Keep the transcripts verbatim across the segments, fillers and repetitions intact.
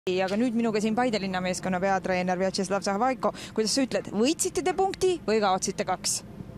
Aga nüüd minuga siin Paide linna meeskonna peatreener Vjatšeslav Zahvaiko. Kuidas sa ütled, võitsite te punkti või kaotsite kaks?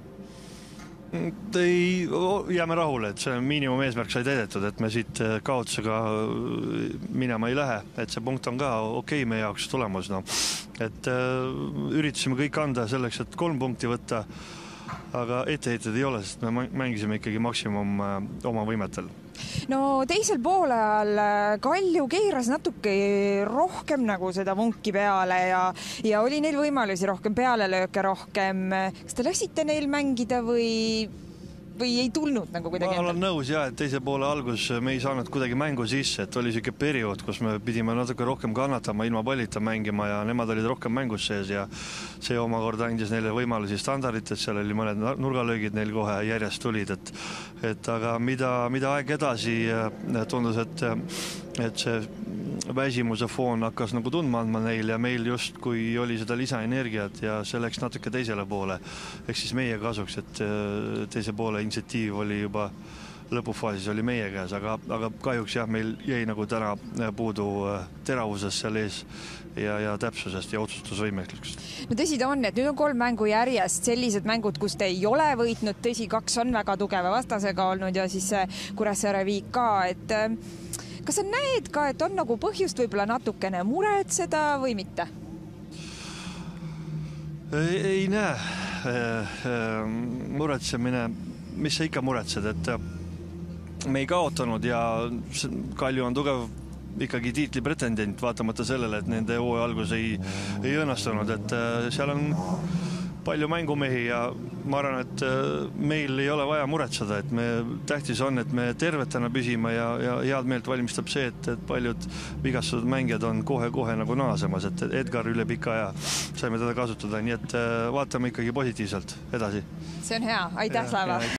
Ei, jääme rahule, et see miinimum eesmärk sai täidetud, et me siit kaotusega minema ei lähe, et see punkt on ka okei meie jaoks tulemus. No. Et üritasime kõik anda selleks, et kolm punkti võtta, aga etteheited ei ole, sest me mängisime ikkagi maksimum oma võimetel. No teisel poolajal Kalju keeras natuke rohkem nagu seda vunki peale ja, ja oli neil võimalusi rohkem, pealelööke rohkem. Kas te lasite neil mängida või, või ei tulnud nagu kuidagi? Ma olen nõus jah, et teise poole algus me ei saanud kuidagi mängu sisse, et oli selline periood, kus me pidime natuke rohkem kannatama, ilma pallita mängima ja nemad olid rohkem mängus sees ja see omakorda andis neile võimalusi standardit, et seal oli mõned nurgalöögid neil kohe järjest tulid, et, et aga mida, mida aeg edasi tundus, et, et see väsimuse foon hakkas nagu tundma andma neil ja meil just kui oli seda lisaenergiat ja see läks natuke teisele poole, ehk siis meie kasuks, et teise poole initsiatiiv oli juba lõpufaasis oli meie käes, aga, aga kahjuks jah, meil jäi nagu täna puudu teravusest seal ees ja, ja täpsusest ja otsustusvõimeklusest. No tõsi ta on, et nüüd on kolm mängu järjest, sellised mängud, kus te ei ole võitnud, tõsi, kaks on väga tugeva vastasega olnud ja siis Kuressaare Viik ka, et kas sa näed ka, et on nagu põhjust võib-olla natukene muretseda või mitte? Ei, ei näe. Muretsemine, mis sa ikka muretsed, et me ei kaotanud ja Kalju on tugev ikkagi tiitli pretendent, vaatamata sellele, et nende hooaja algus ei, ei õnnestunud, et seal on palju mängumehi ja ma arvan, et meil ei ole vaja muretseda, et me, tähtis on, et me tervetena püsime ja, ja head meelt valmistab see, et, et paljud vigastatud mängijad on kohe-kohe nagu naasemas, et Edgar üle pika aja saime teda kasutada, nii et vaatame ikkagi positiivselt edasi. See on hea, aitäh Slava!